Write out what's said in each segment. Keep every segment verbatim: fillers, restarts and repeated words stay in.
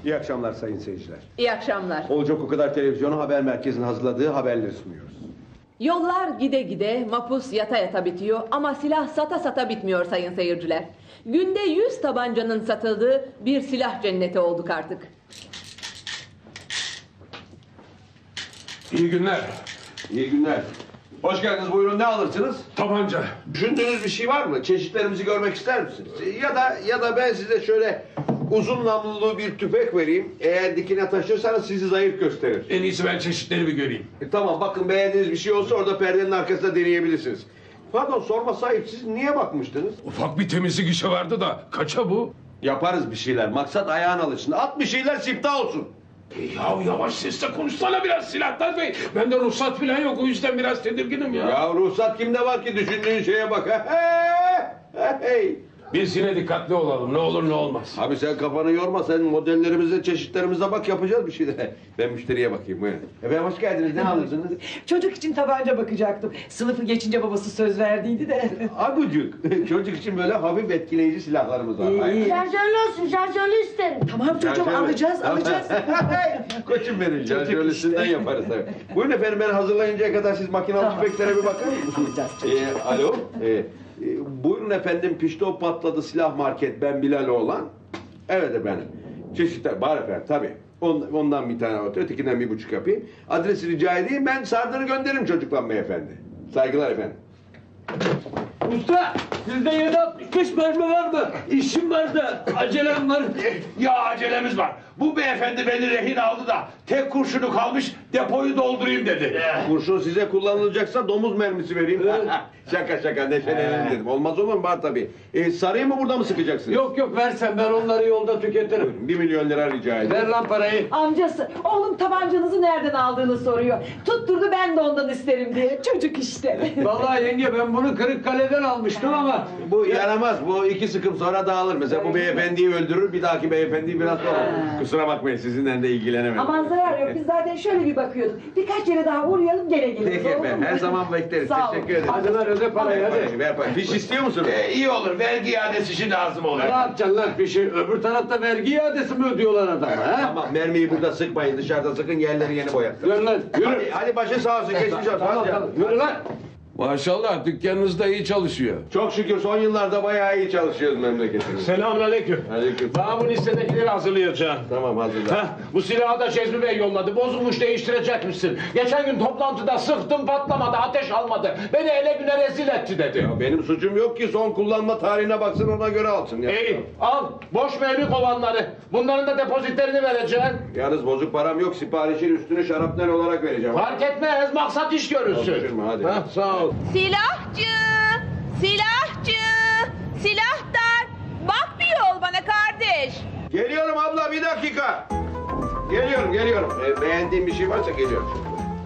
İyi akşamlar sayın seyirciler. İyi akşamlar. Olacak o kadar televizyonu haber merkezinin hazırladığı haberleri sunuyoruz. Yollar gide gide, mapus yata yata bitiyor ama silah sata sata bitmiyor sayın seyirciler. Günde yüz tabancanın satıldığı bir silah cenneti olduk artık. İyi günler. İyi günler. Hoş geldiniz. Buyurun, ne alırsınız? Tabanca. Düşündüğünüz bir şey var mı? Çeşitlerimizi görmek ister misiniz? Ya da ya da ben size şöyle uzun namlulu bir tüfek vereyim. Eğer dikine taşırsanız sizi zayıf gösterir. En iyisi ben çeşitleri bir göreyim. E, tamam, bakın, beğendiğiniz bir şey olsa orada perdenin arkasında deneyebilirsiniz. Pardon, sorma sahip, siz niye bakmıştınız? Ufak bir temizlik işi vardı da kaça bu? Yaparız bir şeyler. Maksat ayağın alışsın. At bir şeyler, siftah olsun. Ya yavaş sesle konuşsana biraz Silahtar Bey. Bende ruhsat falan yok, o yüzden biraz tedirginim ya. Ya ruhsat kimde var ki, düşündüğün şeye bak. Hey! Biz yine dikkatli olalım, ne olur ne olmaz. Abi sen kafanı yorma, sen modellerimize, çeşitlerimize bak, yapacağız bir şeyler. Ben müşteriye bakayım, buyurun. Efendim hoş geldiniz, ne alırsınız? Çocuk için tabanca bakacaktım. Sınıfı geçince babası söz verdiydi de. Agucuk, çocuk için böyle hafif etkileyici silahlarımız var. İyi, iyi. Şarjörlü olsun, şarjörlü isterim. Tamam çocuğum, Şarjörlü. alacağız, alacağız. Koçum benim, Çocuk şarjörlüsünden işte. yaparız tabii. Buyurun efendim, ben hazırlayıncaya kadar siz makinalı Tamam. tüfeklere bir bakar mısınız? Alacağız çocuğum. Ee, alo, ee, e, buyurun efendim, pişto patladı silah market, ben Bilaloğlan. Evet efendim, çeşitler var efendim, tabii. On, ondan bir tane var, ötekinden bir buçuk yapayım. Adresi rica edeyim, ben sardığını gönderirim çocuklan beyefendi. Saygılar efendim. Usta, sizde yedi altmış beş mermi var mı? İşim var da, acelem var. Ya acelemiz var. Bu beyefendi beni rehin aldı da tek kurşunu kalmış, depoyu doldurayım dedi. Kurşun size kullanılacaksa domuz mermisi vereyim. Şaka şaka, neşelenelim dedim. Olmaz olur mu? Var tabii. Ee, sarayım mı, burada mı sıkacaksınız? Yok yok, versen ben onları yolda tüketirim. Bir milyon lira rica ederim. Ver lan parayı. Amcası, oğlum tabancanızı nereden aldığını soruyor. Tutturdu, ben de ondan isterim diye. Çocuk işte. Vallahi yenge, ben bunu Kırıkkale'den almıştım ama... Bu yaramaz. Bu iki sıkım sonra dağılır. Mesela bu beyefendiyi öldürür, bir dahaki beyefendiyi biraz sonra. Kusura bakmayın, sizinle de ilgilenemedim. Aman zarar yok, biz zaten şöyle bir bakıyorduk. Birkaç yere daha uğrayalım, gene geliriz. Peki olur efendim, mu? her zaman bekleriz. Sağ ol. Teşekkür ederim. Hadi ver, öde parayı hadi. Ver parayı. Fiş istiyor musunuz? Ee, iyi olur, vergi iadesi için lazım olur. Ne yapacaksın lan fişi? Öbür tarafta vergi iadesi mi ödüyorlar adama ha? Tamam, mermiyi burada sıkmayın. Dışarıda sıkın, yerleri yeni boyatın. Yürü lan, yürü. Hadi, hadi başı sağ olsun. Geçmiş olsun. Tamam, Hadi tamam, canım. yürü lan. Maşallah, dükkanınız da iyi çalışıyor. Çok şükür son yıllarda bayağı iyi çalışıyoruz memleketimiz. Selamünaleyküm. Aleyküm. Bana bu listedekileri hazırlayacaksın. Tamam, hazırla. Heh, bu silahı da Şezmi Bey yolladı. Bozulmuş, değiştirecekmişsin. Geçen gün toplantıda sıktım, patlamadı, ateş almadı. Beni ele güne rezil etti dedi. Ya benim suçum yok ki, son kullanma tarihine baksın, ona göre alsın. Ya. İyi, al. Boş mermi kovanları. Bunların da depozitlerini vereceksin. Yalnız bozuk param yok, siparişin üstünü şarapnel olarak vereceğim. Fark etmez, maksat iş görürsün. Üzülme, hadi. Heh, sağ ol. Silahçı! Silahçı! Silahtar! Bak bir yol bana kardeş. Geliyorum abla, bir dakika. Geliyorum, geliyorum. Ee, beğendiğin bir şey varsa geliyorum.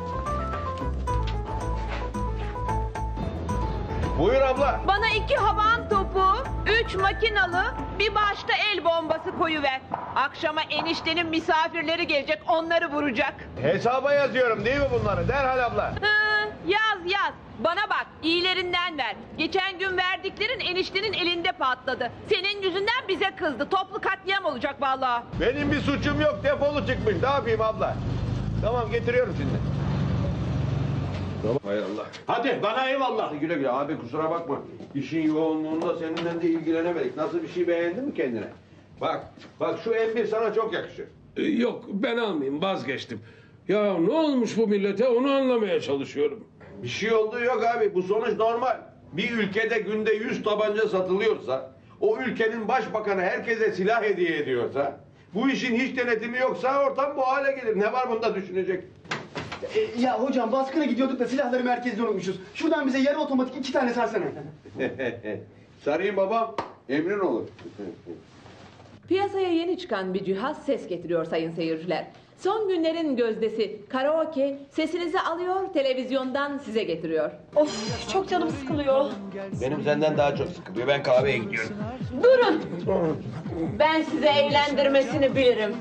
Buyur abla. Bana iki havan topu, üç makinalı, bir başta el bombası koyuver. Akşama eniştenin misafirleri gelecek, onları vuracak. Hesaba yazıyorum değil mi bunları? Derhal abla. Hı, yaz yaz. Bana bak, iyilerinden ver. Geçen gün verdiklerin eniştenin elinde patladı. Senin yüzünden bize kızdı. Toplu katliam olacak vallahi. Benim bir suçum yok, defolu çıkmış. Ne yapayım abla? Tamam, getiriyorum şimdi. Tamam. Hay Allah. Hadi, bana eyvallah. Hadi güle güle abi, kusura bakma. İşin yoğunluğunda seninle de ilgilenemedik. Nasıl, bir şey beğendin mi kendine? Bak, bak şu M bir sana çok yakışır. Ee, yok, ben almayayım, vazgeçtim. Ya ne olmuş bu millete, onu anlamaya çalışıyorum. Bir şey olduğu yok abi. Bu sonuç normal. Bir ülkede günde yüz tabanca satılıyorsa, o ülkenin başbakanı herkese silah hediye ediyorsa, bu işin hiç denetimi yoksa ortam bu hale gelir. Ne var bunda düşünecek? E, ya hocam, baskına gidiyorduk da silahları merkezde unutmuşuz. Şuradan bize yarı otomatik iki tane sarsana. Sarayım babam, emrin olur. Piyasaya yeni çıkan bir cihaz ses getiriyor sayın seyirciler. Son günlerin gözdesi karaoke sesinizi alıyor, televizyondan size getiriyor. Of, çok canım sıkılıyor. Benim senden daha çok sıkılıyor. Ben kahveye gidiyorum. Durun! Ben size eğlendirmesini bilirim.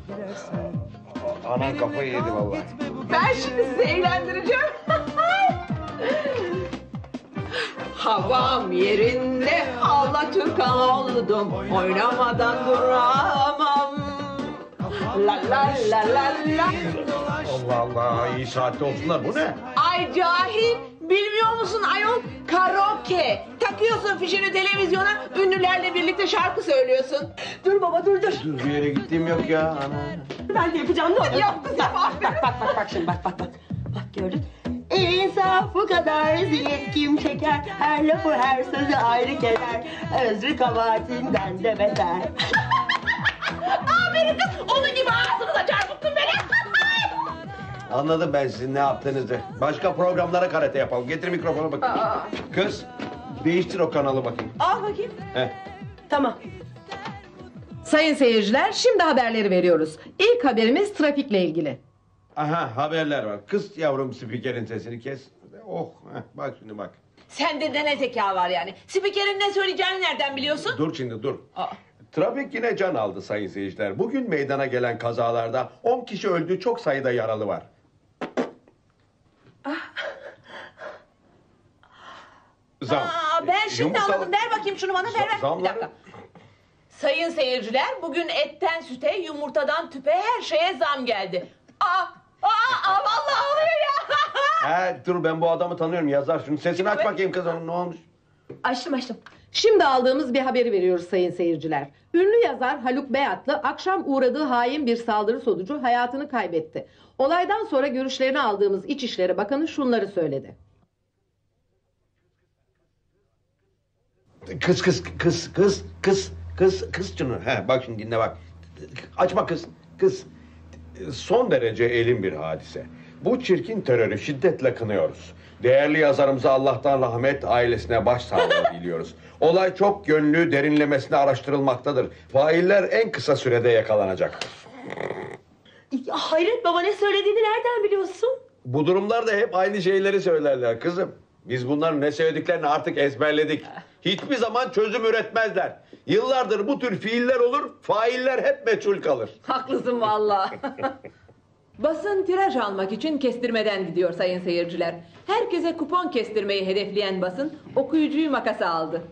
Anan kafayı yedi vallahi. Ben şimdi sizi eğlendireceğim. Havam yerinde Alaturka oldum, oynamadan duramam. la la la la la. Allah Allah, iyi saatte olsunlar. Bu ne? Ay cahil, bilmiyor musun ayol? Karaoke. Takıyorsun fişini televizyona, ünlülerle birlikte şarkı söylüyorsun. Dur baba dur dur. Dur, bir yere gittiğim yok ya. Ana. Ben de yapacağım ne olur. Yap kızım, Bak bak bak bak bak şimdi bak bak bak. Bak gördün. İnsaf bu kadar ziyet kim çeker? Her lafı her sözü ayrı keser. Özrü kabahatinden de beter. Aferin kız, onun gibi ağzınıza çarpıttın beni. Anladım ben sizin ne yaptığınızı. Başka programlara karate yapalım. Getir mikrofonu bakayım. Aa. Kız, değiştir o kanalı bakayım. Al bakayım. Heh. Tamam. Sayın seyirciler, şimdi haberleri veriyoruz. İlk haberimiz trafikle ilgili. Aha, haberler var. Kız yavrum spikerin sesini kes. Oh, heh, bak şimdi bak. Sende de ne zeka var yani? Spikerin ne söyleyeceğini nereden biliyorsun? Dur şimdi dur. Aa. Trafik yine can aldı sayın seyirciler. Bugün meydana gelen kazalarda on kişi öldü, çok sayıda yaralı var. Zam. Aa, ben şimdi Yumurtalı- anladım. Ver bakayım şunu bana, ver ver. Bir Zamları- dakika. Sayın seyirciler, bugün etten süte, yumurtadan tüpe, her şeye zam geldi. Aa, aa, aa vallahi oluyor ya. He, dur ben bu adamı tanıyorum, yazar şunu. Sesini aç bakayım kız, onun ne olmuş? Açtım açtım. Şimdi aldığımız bir haberi veriyoruz sayın seyirciler. Ünlü yazar Haluk Beyatlı akşam uğradığı hain bir saldırı sonucu hayatını kaybetti. Olaydan sonra görüşlerini aldığımız İçişleri Bakanı şunları söyledi. Kız kız kız kız kız kız kız şunu. He, bak şimdi dinle bak. Açma kız kız. Son derece elin bir hadise. Bu çirkin terörü şiddetle kınıyoruz. Değerli yazarımıza Allah'tan rahmet, ailesine başsağlığı diliyoruz. Olay çok yönlü, derinlemesine araştırılmaktadır. Failler en kısa sürede yakalanacak. Ya hayret baba ne söylediğini nereden biliyorsun? Bu durumlarda hep aynı şeyleri söylerler kızım. Biz bunların ne söylediklerini artık ezberledik. Hiçbir zaman çözüm üretmezler. Yıllardır bu tür fiiller olur, failler hep meçhul kalır. Haklısın vallahi. Basın tiraj almak için kestirmeden gidiyor sayın seyirciler. Herkese kupon kestirmeyi hedefleyen basın okuyucuyu makasa aldı.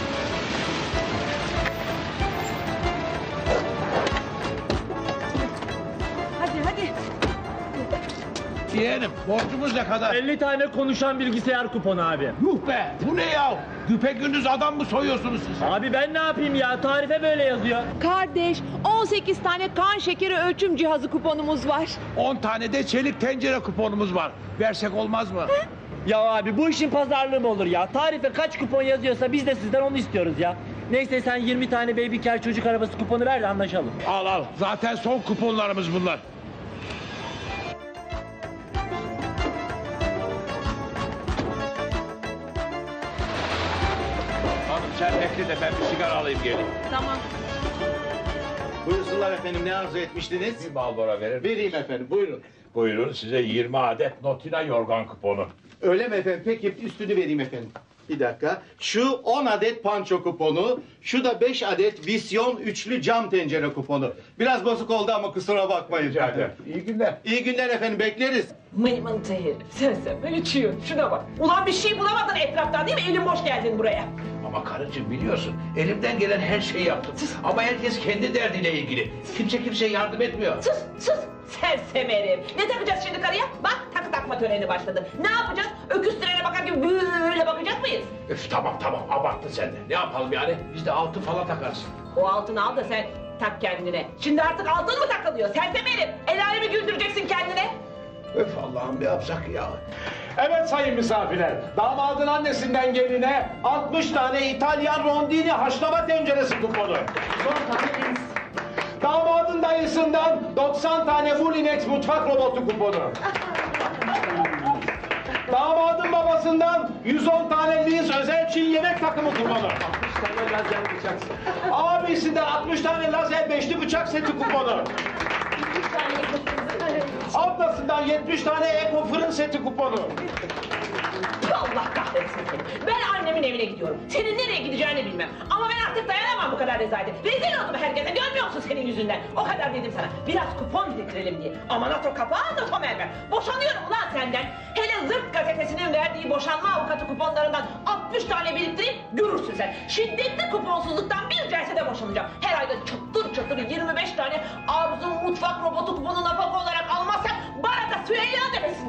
Hadi hadi. Yeğenim borcumuz ne kadar? elli tane konuşan bilgisayar kuponu abi. Yuh be bu ne ya? Güpegündüz adam mı soyuyorsunuz siz? Abi ben ne yapayım ya? Tarife böyle yazıyor. Kardeş, on sekiz tane kan şekeri ölçüm cihazı kuponumuz var. on tane de çelik tencere kuponumuz var. Versek olmaz mı? Ya abi bu işin pazarlığı mı olur ya? Tarife kaç kupon yazıyorsa biz de sizden onu istiyoruz ya. Neyse sen yirmi tane baby care çocuk arabası kuponu ver de anlaşalım. Al al. Zaten son kuponlarımız bunlar. Hanım sen bekle de ben bir sigara alayım gelin. Tamam. Buyursunlar efendim, ne arzu etmiştiniz? Bir Marlboro verir. Vereyim efendim, buyurun. Buyurun size yirmi adet Notina yorgan kuponu. Öyle mi efendim? Peki üstünü vereyim efendim. Bir dakika. Şu on adet panço kuponu, şu da beş adet visyon üçlü cam tencere kuponu. Biraz bozuk oldu ama kusura bakmayın. Rica ederim. İyi günler. İyi günler efendim, bekleriz. Mıymıntı herif. Sen sen böyle çiğ. Şuna bak. Ulan bir şey bulamadın etraftan değil mi? Elin boş geldin buraya. Ama karıcığım biliyorsun elimden gelen her şeyi yaptım. Ama herkes kendi derdiyle ilgili. Kimse kimseye yardım etmiyor. Sus sus. Sersem herif. Ne takacağız şimdi karıya? Bak takı takma töreni başladı. Ne yapacağız? Öküz trene bakar gibi böyle bakacak mıyız? Öf tamam tamam abarttın sen de. Ne yapalım yani? Biz de altın falan takarız. O altını al da sen tak kendine. Şimdi artık altın mı takılıyor? Sersem herif. El alemi güldüreceksin kendine. Öf Allah'ım ne yapsak ya? Evet sayın misafirler, damadın annesinden geline altmış tane İtalyan rondini haşlama tenceresi kuponu. Damadın dayısından doksan tane Mulinex mutfak robotu kuponu. Damadın babasından yüz on tane Liz özel Çin yemek takımı kuponu. Abisinden altmış tane lazer beşli bıçak seti kuponu. Ablasından yetmiş tane eko fırın seti kuponu. Allah kahretsin seni. Ben annemin evine gidiyorum. Senin nereye gideceğini bilmem. Ama ben artık dayanamam bu kadar rezalete. Rezil oldum herkese. Görmüyor musun senin yüzünden? O kadar dedim sana. Biraz kupon getirelim diye. Ama NATO kapağı da Tom Elver. Boşanıyorum ulan senden. Hele Zırt gazetesinin verdiği boşanma avukatı kuponlarından altmış tane biriktireyim. Görürsün sen. Şiddetli kuponsuzluktan bir celsede boşanacağım. Her ayda çatır çatır yirmi beş tane Arzu mutfak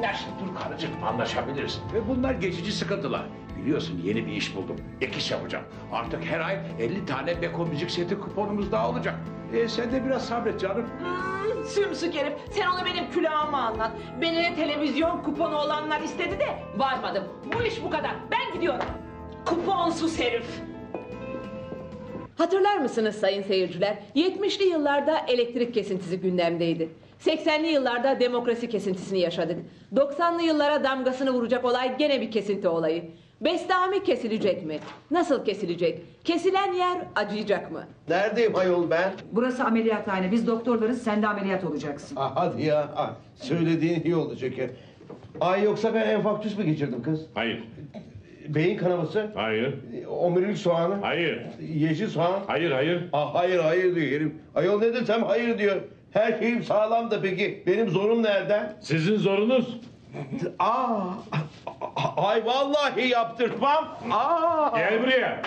edersin. Dur karıcığım, anlaşabiliriz. Ve bunlar geçici sıkıntılar. Biliyorsun yeni bir iş buldum. Ek iş yapacağım. Artık her ay elli tane Beko müzik seti kuponumuz daha olacak. E sen de biraz sabret canım. Hmm, sümsük herif. Sen onu benim külahıma anlat. Beni de televizyon kuponu olanlar istedi de varmadım. Bu iş bu kadar. Ben gidiyorum. Kuponsuz herif. Hatırlar mısınız sayın seyirciler? yetmişli yıllarda elektrik kesintisi gündemdeydi. seksenli yıllarda demokrasi kesintisini yaşadık. doksanlı yıllara damgasını vuracak olay gene bir kesinti olayı. Bestami kesilecek mi? Nasıl kesilecek? Kesilen yer acıyacak mı? Neredeyim ayol ben? Burası ameliyathane. Biz doktorlarız, sen de ameliyat olacaksın. Ah, hadi ya. Ah, söylediğin iyi oldu şeker. Ay yoksa ben enfarktüs mü geçirdim kız? Hayır. Beyin kanaması? Hayır. Omurilik soğanı? Hayır. Yeşil soğan? Hayır, hayır. Ah, hayır hayır diyor herif. Ayol ne desem hayır diyor. Her şeyim sağlam da peki benim zorum nereden? Sizin zorunuz? Aa, ay vallahi yaptırtmam. Aa. Gel buraya.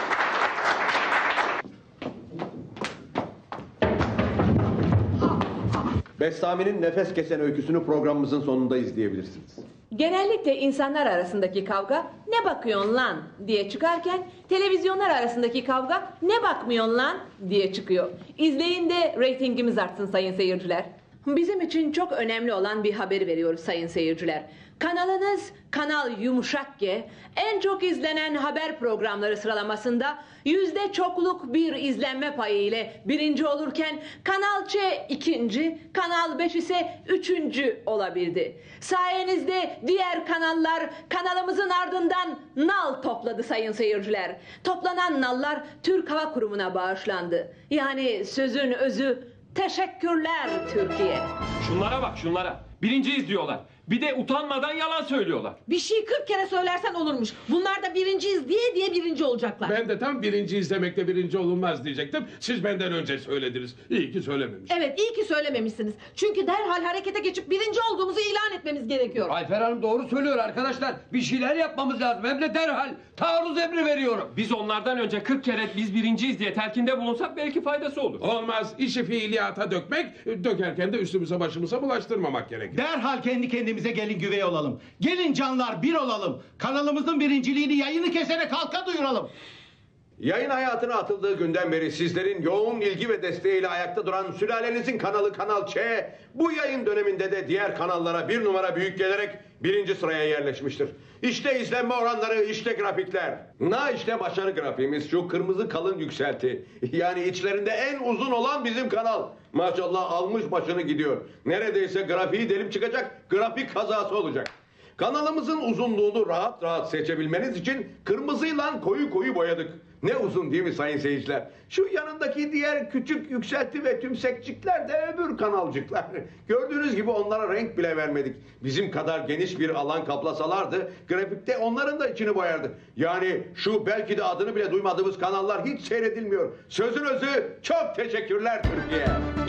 Bestami'nin nefes kesen öyküsünü programımızın sonunda izleyebilirsiniz. Genellikle insanlar arasındaki kavga ne bakıyorsun lan diye çıkarken televizyonlar arasındaki kavga ne bakmıyorsun lan diye çıkıyor. İzleyin de reytingimiz artsın sayın seyirciler. Bizim için çok önemli olan bir haberi veriyoruz sayın seyirciler. Kanalınız Kanal Yumuşak G en çok izlenen haber programları sıralamasında yüzde çokluk bir izlenme payı ile birinci olurken Kanal Ç ikinci, Kanal beş ise üçüncü olabildi. Sayenizde diğer kanallar kanalımızın ardından nal topladı sayın seyirciler. Toplanan nallar Türk Hava Kurumu'na bağışlandı. Yani sözün özü teşekkürler Türkiye. Şunlara bak şunlara. Birinci izliyorlar. Bir de utanmadan yalan söylüyorlar. Bir şey kırk kere söylersen olurmuş. Bunlar da birinciyiz diye diye birinci olacaklar. Ben de tam birinci izlemekte birinci olunmaz diyecektim. Siz benden önce söylediniz. İyi ki söylememiş. Evet, iyi ki söylememişsiniz. Çünkü derhal harekete geçip birinci olduğumuzu ilan etmemiz gerekiyor. Ayfer Hanım doğru söylüyor arkadaşlar. Bir şeyler yapmamız lazım. Hem de derhal. Taarruz emri veriyorum. Biz onlardan önce kırk kere biz birinciyiz diye telkinde bulunsak belki faydası olur. Olmaz. İşi fiiliyata dökmek, dökerken de üstümüze başımıza bulaştırmamak gerekir. Derhal kendi kendimize gelin güvey olalım. Gelin canlar bir olalım. Kanalımızın birinciliğini yayını keserek halka duyuralım. Yayın hayatına atıldığı günden beri sizlerin yoğun ilgi ve desteğiyle ayakta duran sülalenizin kanalı Kanal Ç, bu yayın döneminde de diğer kanallara bir numara büyük gelerek birinci sıraya yerleşmiştir. İşte izlenme oranları, işte grafikler. Na işte başarı grafiğimiz, şu kırmızı kalın yükselti. Yani içlerinde en uzun olan bizim kanal. Maşallah almış başını gidiyor. Neredeyse grafiği delip çıkacak, grafik kazası olacak. Kanalımızın uzunluğunu rahat rahat seçebilmeniz için kırmızıyla koyu koyu boyadık. Ne uzun değil mi sayın seyirciler? Şu yanındaki diğer küçük yükselti ve tümsekçikler de öbür kanalcıklar. Gördüğünüz gibi onlara renk bile vermedik. Bizim kadar geniş bir alan kaplasalardı grafikte onların da içini boyardı. Yani şu belki de adını bile duymadığımız kanallar hiç seyredilmiyor. Sözün özü çok teşekkürler Türkiye.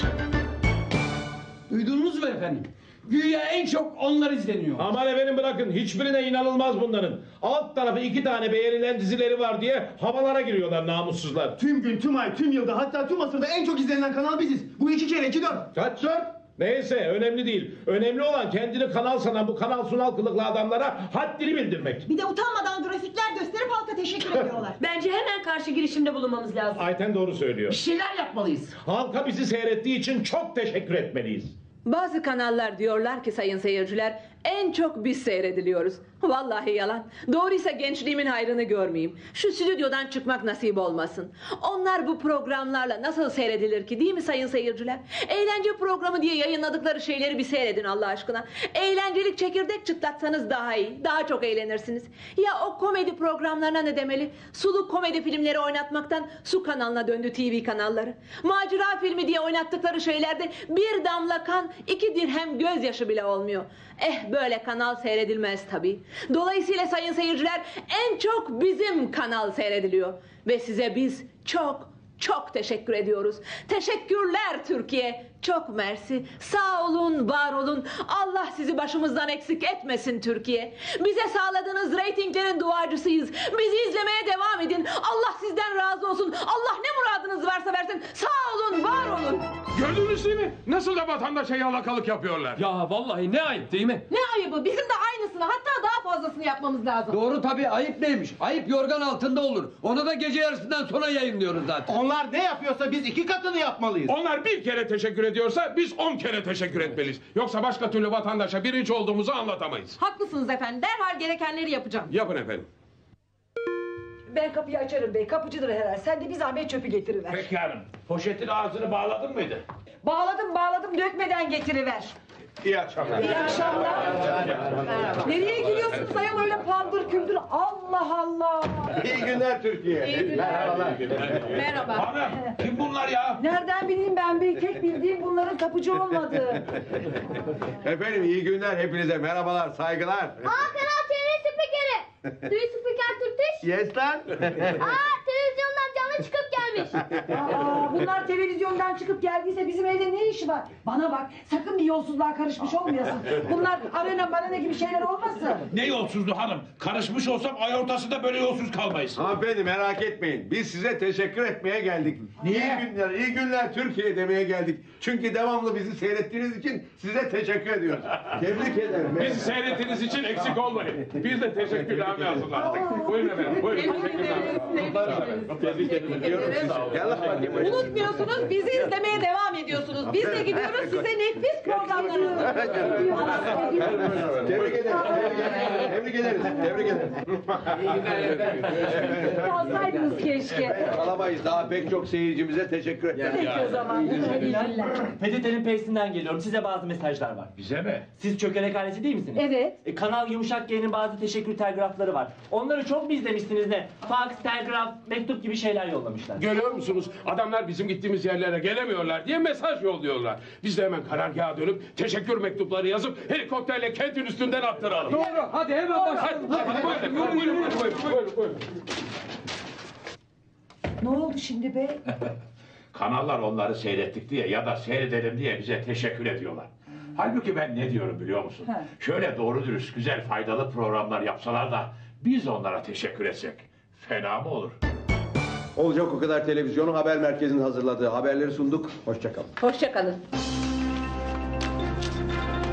Duydunuz mu efendim? Güya en çok onlar izleniyor. Aman efendim bırakın. Hiçbirine inanılmaz bunların. Alt tarafı iki tane beğenilen dizileri var diye havalara giriyorlar namussuzlar. Tüm gün, tüm ay, tüm yılda hatta tüm asırda en çok izlenen kanal biziz. Bu iki kere iki dört. Kaç dört? Neyse önemli değil. Önemli olan kendini kanal sanan bu kanal sunal kılıklı adamlara haddini bildirmek. Bir de utanmadan grafikler gösterip halka teşekkür ediyorlar. Bence hemen karşı girişimde bulunmamız lazım. Ayten doğru söylüyor. Bir şeyler yapmalıyız. Halka bizi seyrettiği için çok teşekkür etmeliyiz. Bazı kanallar diyorlar ki sayın seyirciler en çok biz seyrediliyoruz. Vallahi yalan. Doğruysa gençliğimin hayrını görmeyeyim. Şu stüdyodan çıkmak nasip olmasın. Onlar bu programlarla nasıl seyredilir ki değil mi sayın seyirciler? Eğlence programı diye yayınladıkları şeyleri bir seyredin Allah aşkına. Eğlencelik çekirdek çıtlatsanız daha iyi. Daha çok eğlenirsiniz. Ya o komedi programlarına ne demeli? Sulu komedi filmleri oynatmaktan su kanalına döndü T V kanalları. Macera filmi diye oynattıkları şeylerde bir damla kan, iki dirhem gözyaşı bile olmuyor. Eh böyle kanal seyredilmez tabii. Dolayısıyla sayın seyirciler en çok bizim kanal seyrediliyor. Ve size biz çok çok teşekkür ediyoruz. Teşekkürler Türkiye. Çok mersi. Sağ olun, var olun. Allah sizi başımızdan eksik etmesin Türkiye. Bize sağladığınız reytinglerin duacısıyız. Bizi izlemeye devam edin. Allah sizden razı olsun. Allah ne muradınız varsa versin. Sağ olun, var olun. Gördünüz değil mi? Nasıl da vatandaşa yalakalık yapıyorlar. Ya vallahi ne ayıp değil mi? Ne ayıbı? Bizim de aynısını hatta daha fazlasını yapmamız lazım. Doğru tabii, ayıp neymiş? Ayıp yorgan altında olur. Onu da gece yarısından sonra yayınlıyoruz zaten. Onlar ne yapıyorsa biz iki katını yapmalıyız. Onlar bir kere teşekkür ediyorsa biz on kere teşekkür etmeliyiz. Yoksa başka türlü vatandaşa birinci olduğumuzu anlatamayız. Haklısınız efendim. Derhal gerekenleri yapacağım. Yapın efendim. Ben kapıyı açarım bey. Kapıcıdır herhalde. Sen de bir zahmet çöpü getiriver. Peki hanım. Poşetin ağzını bağladın mıydı? Bağladım bağladım dökmeden getiriver. İyi akşamlar. İyi akşamlar. Nereye gidiyorsunuz ayol öyle paldır küldür? Allah Allah. İyi günler Türkiye. İyi günler. Merhabalar. Merhaba. Hanım kim bunlar ya? Nereden bileyim ben bey? Tek bildiğim bunların kapıcı olmadığı. Efendim iyi günler hepinize. Merhabalar, saygılar. Aa Kanal T V spikeri. Do you speak Turkish? Yes lan. Aa televizyondan canlı çıkıp gelmiş. Aa, bunlar televizyondan çıkıp geldiyse bizim evde ne işi var? Bana bak sakın bir yolsuzluğa karışmış olmayasın. Bunlar arena marana gibi şeyler olmasın. Ne yolsuzluğu hanım? Karışmış olsam ay ortasında böyle yolsuz kalmayız. Hanımefendi merak etmeyin. Biz size teşekkür etmeye geldik. Niye? İyi günler, iyi günler Türkiye demeye geldik. Çünkü devamlı bizi seyrettiğiniz için size teşekkür ediyoruz. Tebrik ederim. Bizi seyrettiğiniz için eksik olmayın. Biz de teşekkürlerle hazırlandık. Buyurun efendim. Buyurun. Teşekkürler. Tebrik ediyorum sizi. Gel bakayım. Unutmuyorsunuz, bizi izlemeye devam ediyorsunuz. Biz de gidiyoruz size nefis programları. Tebrik ederim. Tebrik ederiz. Tebrik ederiz. Yazsaydınız keşke. Alamayız. Daha pek çok seyircimize teşekkür ederim. Peki o zaman. P T T'nin P'sinden geliyorum. Size bazı mesajlar var. Bize mi? Siz çökelek ailesi değil misiniz? Evet. E, Kanal Yumuşak G'nin bazı teşekkür telgrafları var. Onları çok mu izlemişsiniz ne? Fax, telgraf, mektup gibi şeyler yollamışlar. Görüyor musunuz? Adamlar bizim gittiğimiz yerlere gelemiyorlar diye mesaj yolluyorlar. Biz de hemen karargaha dönüp teşekkür mektupları yazıp helikopterle kentin üstünden attıralım. Doğru, hadi hemen Hadi, başlayalım. hadi buyurun, buyurun, buyurun, buyurun, buyurun, buyurun. Ne oldu şimdi bey? Kanallar onları seyrettik diye ya da seyredelim diye bize teşekkür ediyorlar. Halbuki ben ne diyorum biliyor musun? He. Şöyle doğru dürüst güzel faydalı programlar yapsalar da biz onlara teşekkür etsek fena mı olur? Olacak o kadar televizyonu haber merkezinin hazırladığı haberleri sunduk. Hoşça kalın. Hoşça kalın.